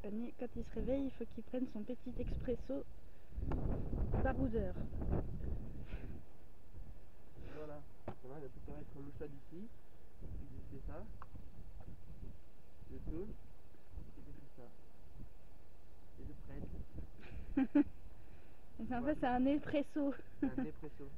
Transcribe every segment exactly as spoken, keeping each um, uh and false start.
Fanny, quand il se réveille, il faut qu'il prenne son petit expresso baroudeur. Voilà, voilà, il a pu mettre le chat d'ici, puis je fais ça, je tourne, et je fais ça, et je prête. En fait, voilà. C'est un espresso. C'est un espresso.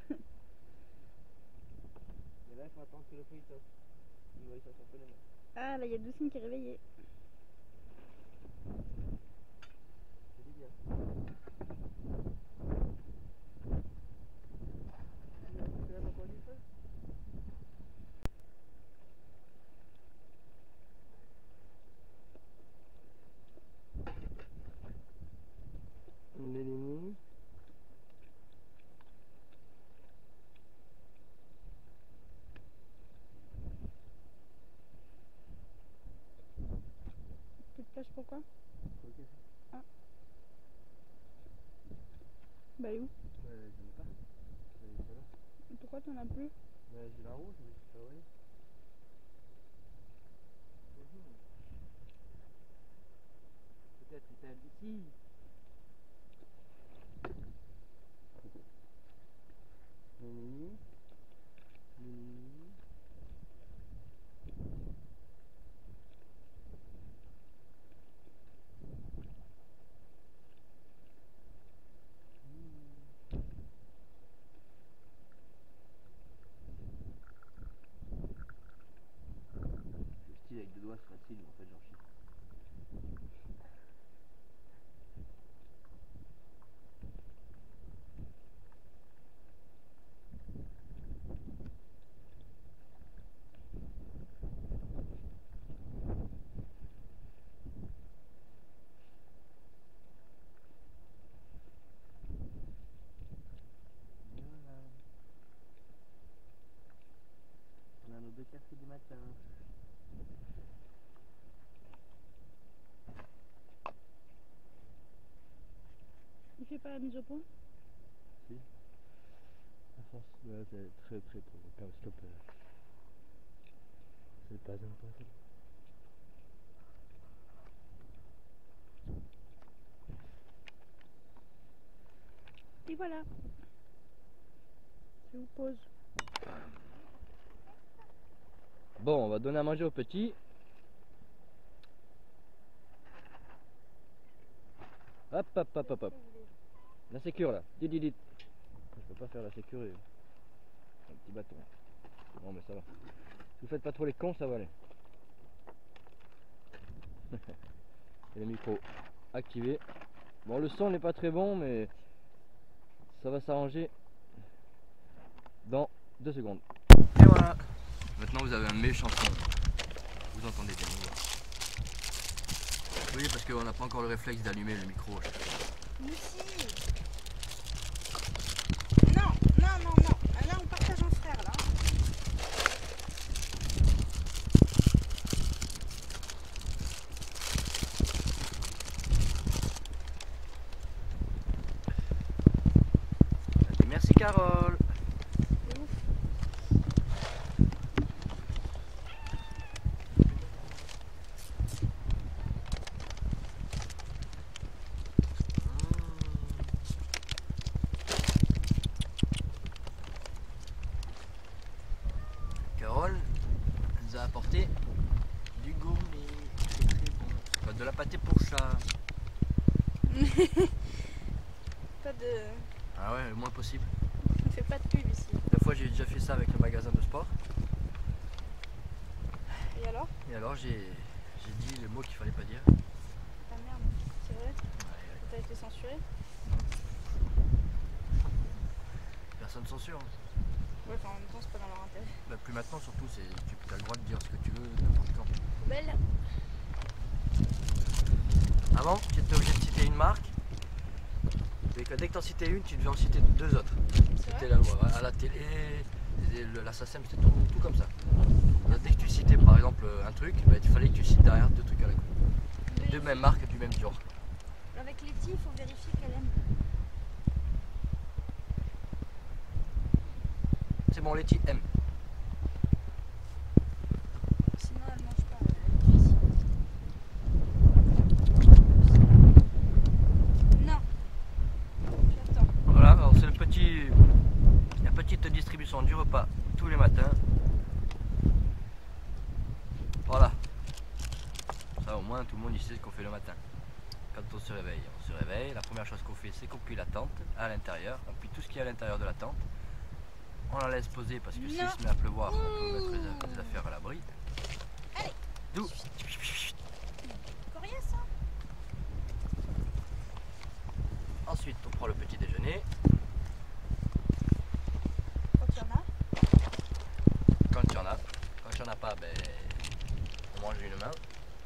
Mais là, il faut attendre que le feu il saute. Il va y sortir un peu les mains. Ah, là, il y a Doucine qui est réveillée. C'est bien. Tu l'as encore du feu? On les limite. Tu te caches pourquoi? Ok. Ah. Bah elle est où? Euh, je n'ai pas. Je pas là. Pourquoi t'en as plus? Bah, j'ai la rouge, mais je sais pas où elle est. Peut-être est-elle ici. Mimi. Mimi. Avec deux doigts c'est facile, mais en fait j'en chie. Voilà. On a nos deux cafés du matin. Il fait pas la mise au point? Si. À force, ouais, c'est très très pour le stop. C'est pas un point. Et voilà. Je vous pose. Bon, on va donner à manger aux petits. Hop hop hop hop hop. La sécure là. Dit dit dit. Je peux pas faire la sécure. Un petit bâton. Bon mais ça va. Si vous faites pas trop les cons, ça va aller. Et le micro activé. Bon, le son n'est pas très bon, mais ça va s'arranger dans deux secondes. Et voilà. Maintenant vous avez un méchant son. Vous entendez bien. Vous voyez, parce qu'on n'a pas encore le réflexe d'allumer le micro. Mais si. Non, non, non, non. Là on partage en frère là. Merci Carole. C'est ouf. Carole nous a apporté du gourmet. C'est très bon. Enfin, de la pâtée pour chat. Pas de. Ah ouais, le moins possible. On fait pas de pub ici. La fois j'ai déjà fait ça avec le magasin de sport. Et alors? Et alors j'ai dit le mot qu'il fallait pas dire. Ah merde, c'est vrai? Ouais, T'as été censuré? personne censure. Hein. Ouais, enfin en même temps c'est pas dans leur intérêt. Bah, plus maintenant surtout, c'est tu as le droit de dire ce que tu veux n'importe quand. Belle. Avant, tu étais obligé de citer une marque. Et que dès que tu en citais une, tu devais en citer deux autres. C'était la loi. À la télé, la S A C E M, c'était tout, tout comme ça. Dès que tu citais par exemple un truc, bah, il fallait que tu cites derrière deux trucs à la coup. Deux mêmes marques, du même genre. Avec Letty, il faut vérifier qu'elle aime. C'est bon, Letty aime. Sinon elle mange pas, elle est difficile. petite distribution du repas tous les matins. Voilà. Ça au moins tout le monde ici sait ce qu'on fait le matin. Quand on se réveille, on se réveille. La première chose qu'on fait, c'est qu'on plie la tente à l'intérieur. On plie tout ce qui est à l'intérieur de la tente. On la laisse poser parce que s'il se met à pleuvoir, on peut mettre les, les affaires à l'abri. Allez. D'où Coriace, hein. Ensuite, on prend le petit déjeuner. Quand il y en a. Quand il y en a. Quand il n'y en a pas, ben, on mange une main.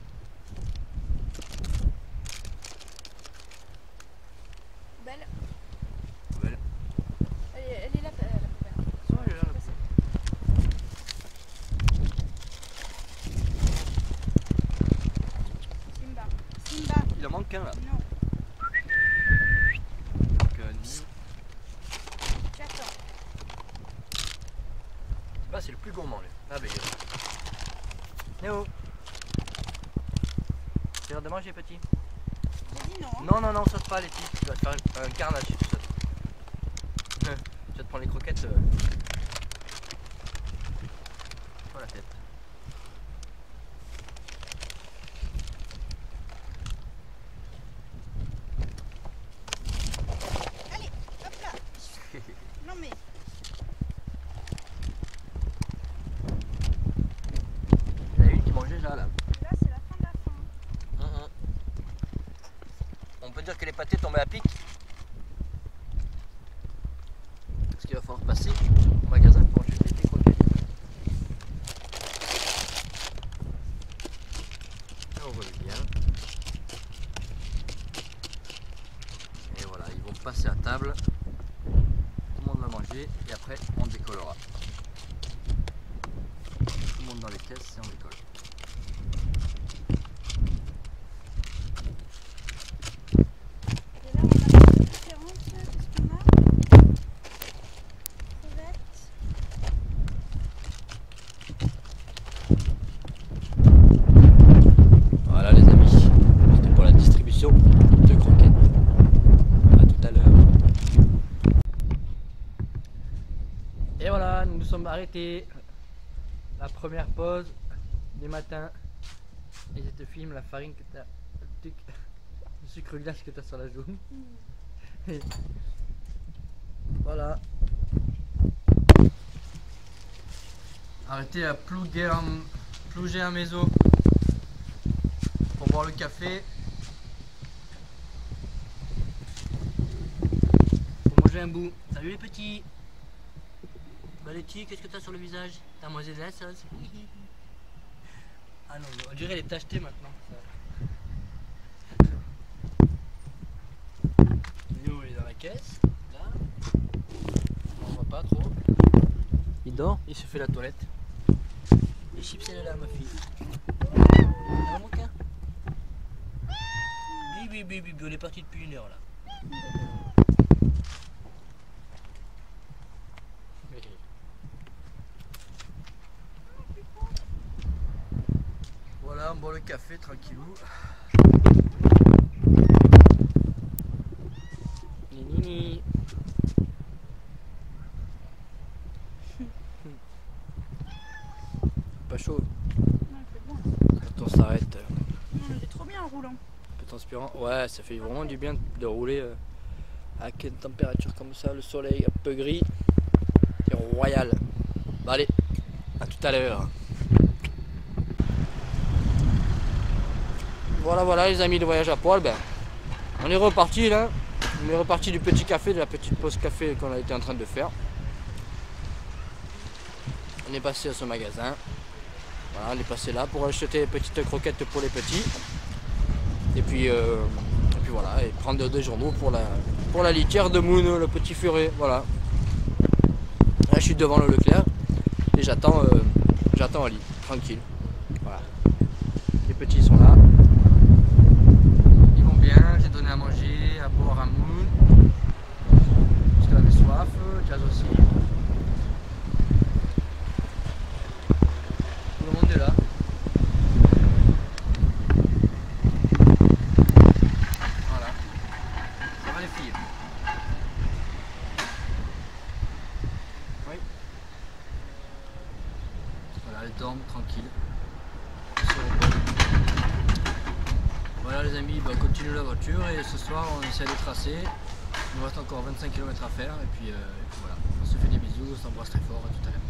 Poubelle. Poubelle. Elle est, elle est là, la poubelle. Ouais, elle est là, la poubelle. Simba. Simba. Il en manque un là. Non. Donc, euh, ni- Tu attends. Bah, c'est le plus gourmand lui. Ah ben il est là. Néo. C'est l'heure de manger petit. J'ai dit non. hein. Non non non, saute pas les petits. Tu vas te faire un, un carnage si tu sautes. Tu vas te prendre les croquettes. Euh... sur la tête. Allez, hop là. Non mais. Il y en a une qui mange déjà là. Là, c'est la fin de la fin. Hum, hum. On peut dire que les pâtés tombaient à pic. Parce qu'il va falloir passer au magasin pour acheter des croquettes. Et on voit bien. Et voilà, ils vont passer à table. Tout le monde va manger et après on décollera. Tout le monde dans les caisses et on décolle. Et là, on a des différences. Qu'est-ce qu'on a? Crevettes. Voilà les amis, c'était pour la distribution de croquettes. A tout à l'heure. Et voilà, nous nous sommes arrêtés. La première pause du matin. Et je te filme la farine que t'as. Le, truc- le sucre glace que t'as sur la joue. Et voilà. Arrêté à plouguer en, plouger à maison pour boire le café. Pour manger un bout. Salut les petits. Baletti, qu'est-ce que t'as sur le visage? T'as mangé de la sauce? Ah non, on dirait les tacheter maintenant. Nous, il est dans la caisse. Là. On voit pas trop. Il dort, il se fait la toilette. Les chips, elle est là, ma fille. Ah, mon cas. Oui, oui, oui, oui, on est parti depuis une heure là. Voilà, on boit le café tranquillou. Nini. Pas chaud. Non, il fait bon. Quand on s'arrête, euh, Non, il est trop bien en roulant. un peu transpirant. Ouais, ça fait vraiment du bien de rouler euh, avec une température comme ça, le soleil un peu gris. C'est royal. Bah allez, à tout à l'heure. Voilà, voilà les amis de voyage à poil, ben, on est reparti là. On est reparti du petit café, de la petite pause café qu'on a été en train de faire. On est passé à ce magasin. Voilà, on est passé là pour acheter des petites croquettes pour les petits. Et puis, euh, et puis voilà, et prendre des journaux pour la, pour la litière de Moon, le petit furet. Voilà. Là, je suis devant le Leclerc et j'attends, euh, j'attends Ali, tranquille. Voilà. Les petits sont là. Ils vont bien. J'ai donné à manger, à boire à Moon. Parce qu'elle avait soif. Jazz aussi. Tout le monde est là. Voilà. Ça va les filles. amis, bah, on continue la voiture et ce soir on essaie de tracer. Il nous reste encore vingt-cinq kilomètres à faire et puis, euh, et puis voilà. On se fait des bisous, on s'embrasse très fort, à tout à l'heure.